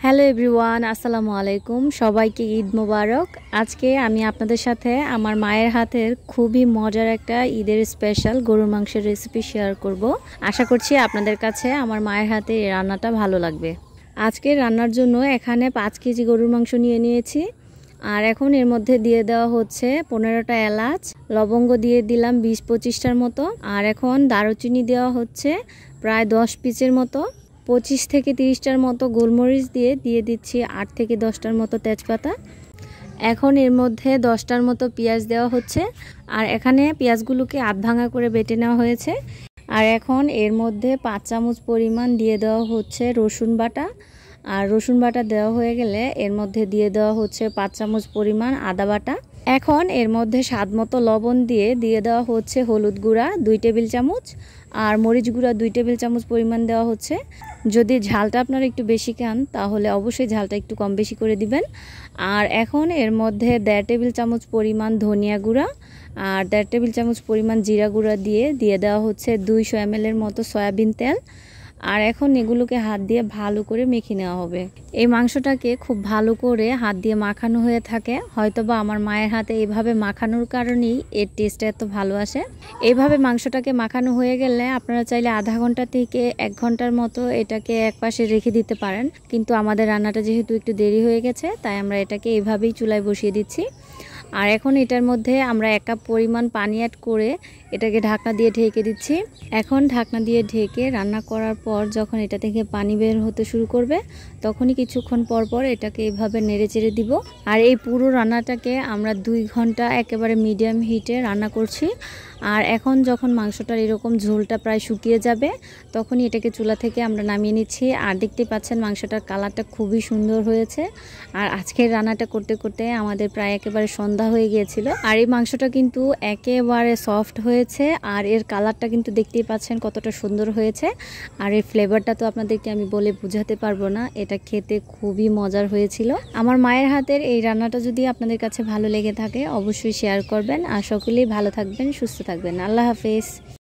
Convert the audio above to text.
Hello everyone, আসসালামু আলাইকুম। সবাইকে ঈদ মোবারক। আজকে আমি আপনাদের সাথে আমার মায়ের হাতের খুবই মজার একটা ঈদের স্পেশাল গরুর মাংসের রেসিপি শেয়ার করব। আশা করছি আপনাদের কাছে আমার মায়ের হাতে এই রান্নাটা ভালো লাগবে। আজকে রান্নার জন্য এখানে 5 কেজি গরুর মাংস নিয়ে নিয়েছি। আর এখন এর মধ্যে দিয়ে দেওয়া হচ্ছে 15টা এলাচ, লবঙ্গ দিয়ে দিলাম 20-25টার মতো। আর এখন দারুচিনি দেওয়া হচ্ছে প্রায় 10 পিসের মতো। 25 থেকে 30টার মতো গোলমরিচ দিয়ে দিচ্ছি 8 থেকে 10টার মতো তেজপাতা। এখন এর মধ্যে 10টার মতো পেঁয়াজ দেওয়া হচ্ছে। আর এখানে পেঁয়াজগুলোকে আধ ভাঙা করে বেটে নেওয়া হয়েছে। আর এখন এর মধ্যে 5 চামচ পরিমাণ দিয়ে দেওয়া হচ্ছে রসুন বাটা। আর রসুন বাটা দেওয়া হয়ে গেলে এর মধ্যে দিয়ে দেওয়া হচ্ছে 5 চামচ পরিমাণ আদা বাটা। এখন এর মধ্যে স্বাদ মতো লবণ দিয়ে দেওয়া হচ্ছে হলুদ গুঁড়া 2 টেবিল চামচ আর মরিচ গুঁড়া 2 টেবিল চামচ পরিমাণ দেওয়া হচ্ছে। যদি ঝালটা আপনারা একটু বেশি খান তাহলে অবশ্যই ঝালটা একটু কম বেশি করে দিবেন। আর এখন এর মধ্যে 1.5 টেবিল চামচ পরিমাণ ধনিয়া গুঁড়া আর 1.5 টেবিল চামচ পরিমাণ জিরা গুঁড়া দিয়ে দেওয়া হচ্ছে 200 ml এর মতো সয়াবিন তেল। আর এখন এগুলোকে হাত দিয়ে ভালো করে মেখে নেওয়া হবে। এই মাংসটাকে খুব ভালো করে হাত দিয়ে মাখানো হয়ে থাকে, হয়তোবা আমার মায়ের হাতে এইভাবে মাখানোর কারণেই এর টেস্টটা এত ভালো আসে। এইভাবে মাংসটাকে মাখানো হয়ে গেলে আপনারা চাইলে আধা ঘন্টা থেকে 1 ঘন্টার মতো এটাকে একপাশে রেখে দিতে পারেন, কিন্তু আমাদের রান্নাটা যেহেতু একটু দেরি হয়ে গেছে তাই আমরা এটাকে এইভাবেই চুলায় বসিয়ে দিচ্ছি। আর এখন এটার মধ্যে আমরা 1 কাপ পরিমাণ পানি অ্যাড করে এটাকে ঢাকনা দিয়ে ঢেকে দিচ্ছি। এখন ঢাকনা দিয়ে ঢেকে রান্না করার পর যখন এটা থেকে পানি বের হতে শুরু করবে তখনই কিছুক্ষণ পর পর এটাকে এইভাবে নেড়ে চেড়ে দিব। আর এই পুরো রান্নাটাকে আমরা 2 ঘন্টা একেবারে মিডিয়াম হিটে রান্না করছি। আর এখন যখন মাংসটার এরকম ঝোলটা প্রায় শুকিয়ে যাবে তখনই এটাকে চুলা থেকে আমরা নামিয়ে নিচ্ছি। আর দেখতে পাচ্ছেন মাংসটার কালারটা খুবই সুন্দর হয়েছে। আর আজকের রান্নাটা করতে করতে আমাদের প্রায় একেবারে সন্ধ্যা হয়ে গিয়েছিল। আর এই মাংসটা কিন্তু একেবারে সফট হয়েছে আর এর কালারটা কিন্তু দেখতেই পাচ্ছেন কতটা সুন্দর হয়েছে। আর এর ফ্লেভারটা তো আপনাদেরকে আমি বলে বোঝাতে পারবো না, এটা খেতে খুবই মজার হয়েছিল। আমার মায়ের হাতের এই রান্নাটা যদি আপনাদের কাছে ভালো লেগে থাকে অবশ্যই শেয়ার করবেন। আর সকলেই ভালো থাকবেন, সুস্থ থাকবেন। আল্লাহ হাফেজ।